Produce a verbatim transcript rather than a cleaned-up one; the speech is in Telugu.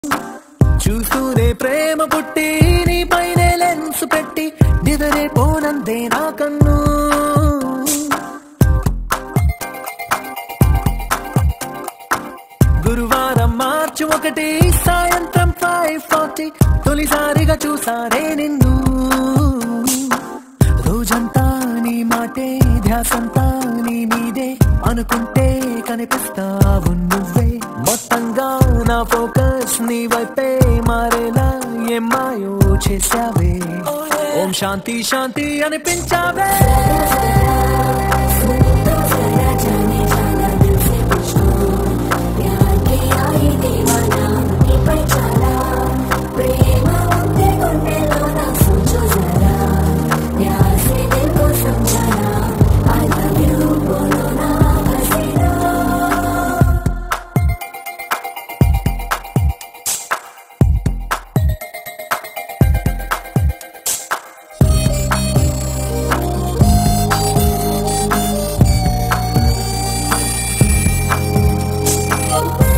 చూస్తూనే ప్రేమ పుట్టి నీ పైనే లెన్స్ పెట్టి నిదరే పోనందే నా కన్ను. గురువారం మార్చి ఒకటి సాయంత్రం ఫైవ్ ఫార్టీ తొలిసారిగా చూసారే నిన్ను. రోజంతా నీ మాటే ధ్యాసంతా నీ మీదే అనుకుంటే కనిపిస్తావు నువ్వే. మొత్తంగా నా ఫోకస్ నీ వైపే మారేలా ఏం మాయో చేసావే. ఓం శాంతి శాంతి అనిపించావే. Oh